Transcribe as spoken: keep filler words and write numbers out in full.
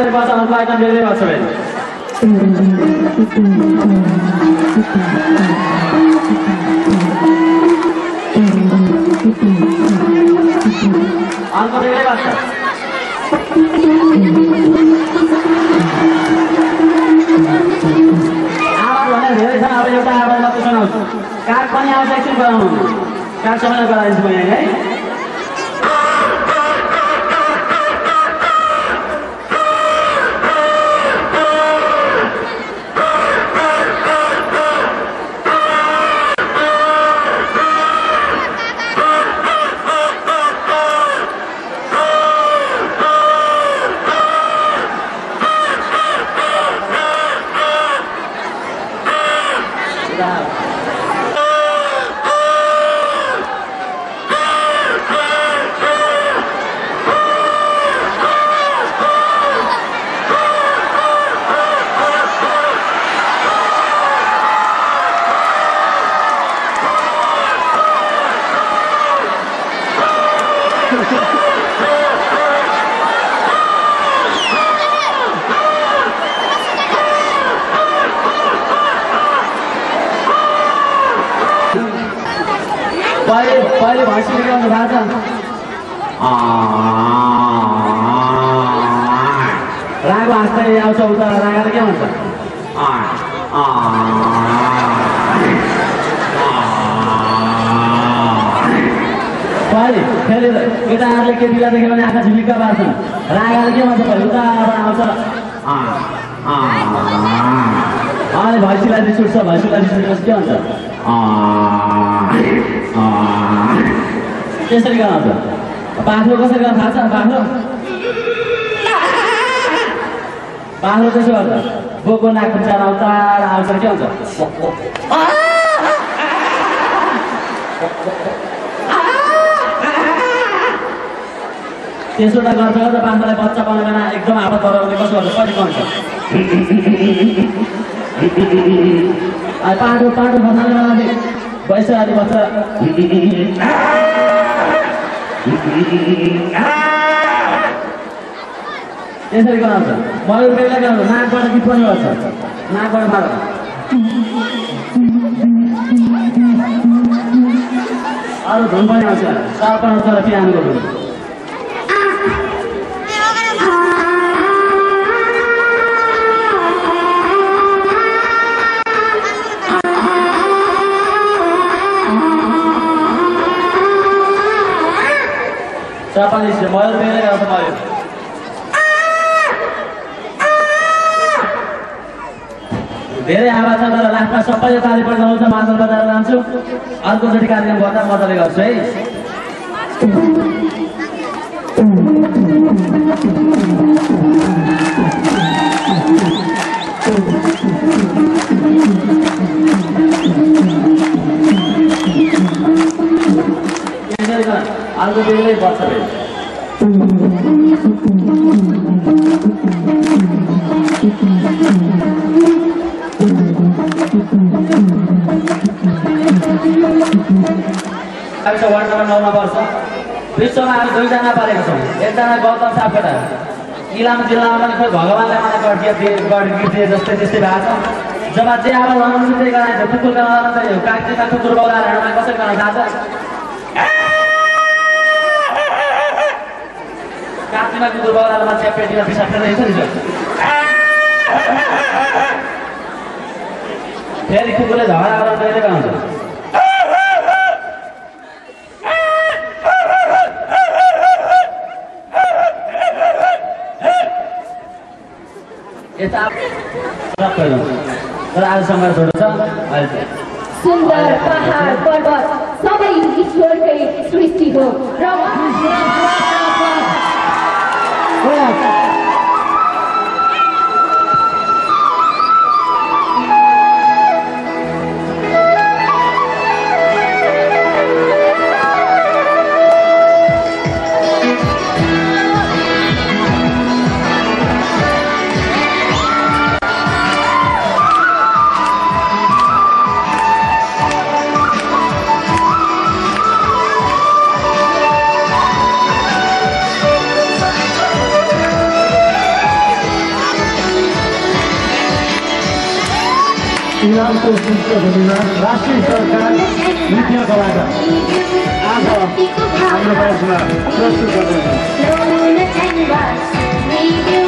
पछाडि बच्चाहरूको आइटम बेग्लै भएको छ भाइ अङ्क बेग्लै भएको छ आवाज भनेर धेरै छ अब एउटा आवाज मात्रै सुनाउँछु काग पनि आउँछ एकछिन गराउनु काग सबैलाई गराइदिन्छु म यहाँ है पहिले पहिले भैँसीले गाउनु भएको छ रागो हाँस्दै आउँछ उता रागाले के भन्छ पहिले फेरि केटाहरूले केटीलाई देख्यो भने आँखा झिलिक्क पार्छन् रागाले के भन्छ पहिले उताबाट आउँछ अनि भैँसीलाई रिस उठ्छ भैँसीलाई रिस उठेपछि के भन्छ त्यसरी गाउँछ बाख्रो कसरी गाउँ थाहा छ बाख्रो बाख्रो त्यसो गर्छ बोको नाक खुट्टामा उतार आउँछ के हुन्छ त्यसो त गर्छ त बाख्रालाई बच्चा पाउने बेला एकदम आपत गराउने कसो गर्छ कति गाउँछ पाटो पाटो बसाल्ने बेला पैसा अलि बच्चा त्यसरी गराउँछ मयूर बेग्लै गराउँछ नाकबाट गीत पनि गर्छ नाकबाट मार अरू धुन पनि आउँछ चार पाँच तर पियानोको धुन जापानिज मयूर बेग्लै गाउँछ मयूर धेरै आवाज छ तर लास्टमा सबैले ताली बजाउँछ मादल बजाएर जान्छु अर्कोचोटि कार्यक्रम गर्दा मजाले गर्छु है अर्को बेग्लै पर्छ वार्ड नम्बर नौमा पर्छ विश्वमा हामी दुईजना परेको छौँ एकजना गौतम सापकोटा इलाम जिल्लामा पनि खोइ भगवान्ले मलाई गड्किया दिए जस्तै त्यस्तै भएको छ जब जे अब लाउनु त्यही गराइन्छ कुकुर गराउन त कागजीमा कुकुर बगाएर हिँड्न कसरी गर्न थाहा छ कागजीमा कुकुर बगाएर मान्छे पेटीमा पिसाब फेर्दै छ नि फेरि कुकुरले झगडा गरेर कहिले गाउँछ तर आज सङ्घर्ष छोडो छ सुन्दर पहाड पर्वत सबै ईश्वरकै सृष्टि हो र इलामको पृष्ठभूमिमा राष्ट्रिय सरकार नृत्यकबाट आज हाम्रो पासमा प्रस्तुत गर्दैछ।